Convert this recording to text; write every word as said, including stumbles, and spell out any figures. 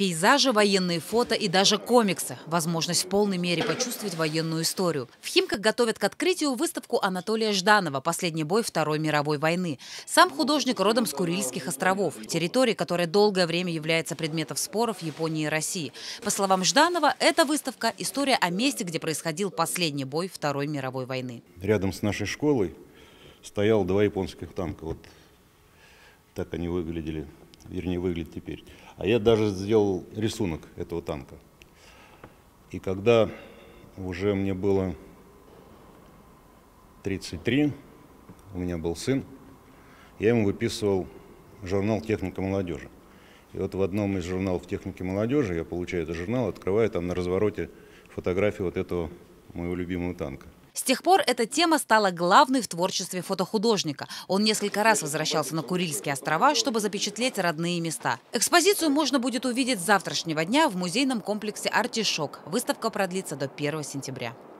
Пейзажи, военные фото и даже комиксы. Возможность в полной мере почувствовать военную историю. В Химках готовят к открытию выставку Анатолия Жданова «Последний бой Второй мировой войны». Сам художник родом с Курильских островов, территории, которая долгое время является предметом споров Японии и России. По словам Жданова, эта выставка – история о месте, где происходил последний бой Второй мировой войны. Рядом с нашей школой стоял два японских танка. Вот так они выглядели, вернее, выглядят теперь. А я даже сделал рисунок этого танка. И когда уже мне было тридцать три, у меня был сын, я ему выписывал журнал «Техника молодежи». И вот в одном из журналов «Техники молодежи» я получаю этот журнал, открываю, там на развороте фотографии вот этого моего любимого танка. С тех пор эта тема стала главной в творчестве фотохудожника. Он несколько раз возвращался на Курильские острова, чтобы запечатлеть родные места. Экспозицию можно будет увидеть с завтрашнего дня в музейном комплексе «Артишок». Выставка продлится до первого сентября.